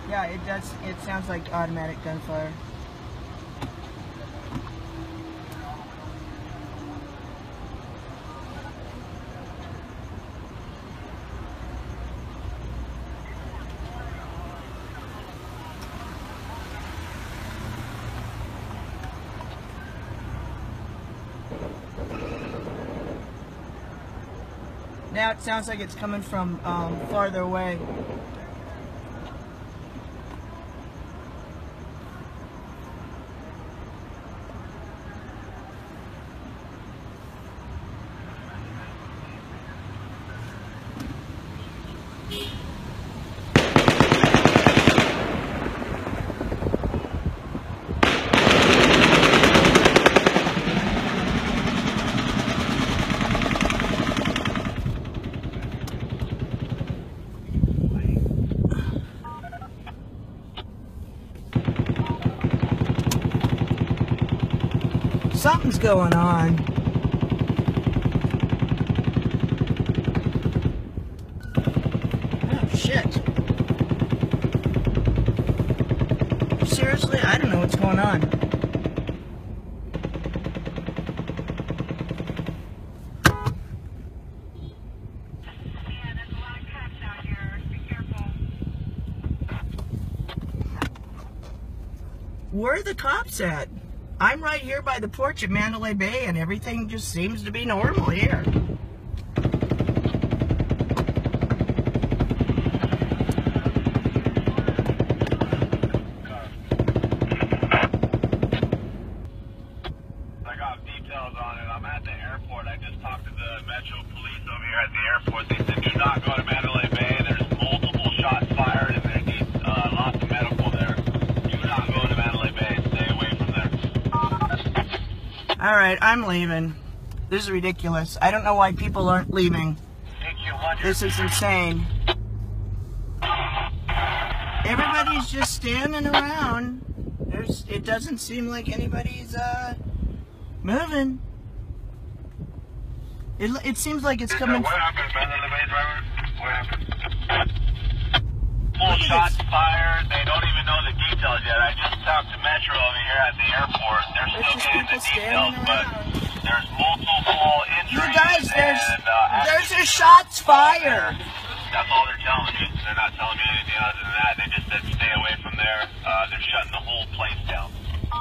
Yeah, it does. It sounds like automatic gunfire. Now it sounds like it's coming from farther away. Something's going on. Oh, shit. Seriously? I don't know what's going on. Yeah, there's a lot of cops out here. Be careful. Where are the cops at? I'm right here by the porch at Mandalay Bay, and everything just seems to be normal here. I got details on it. I'm at the airport. I just talked to the Metro Police over here at the airport. They said do not go to Mandalay Bay. There's multiple shots fired, and there needs lots of medical there. Do not go to Mandalay Bay. Stay away from there. Alright, I'm leaving. This is ridiculous. I don't know why people aren't leaving. This is insane. Everybody's just standing around. It doesn't seem like anybody's moving. It seems like it's coming. What happened, Mandalay Bay driver? What happened? Full shots fired. They don't even know the details yet. I just talked to Metro over here at the airport. They're still getting the details, but there's multiple injuries. You guys, there's a shots fired. That's all they're telling me. They're not telling me anything other than that. They just said stay away from there. They're shutting the whole place down.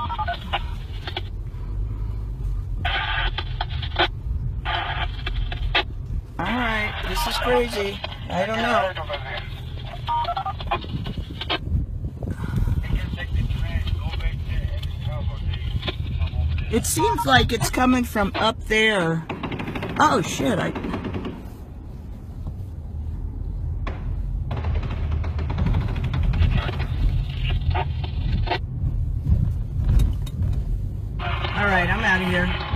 Alright, this is crazy. I don't know. It seems like it's coming from up there. Oh shit, Alright, I'm out of here.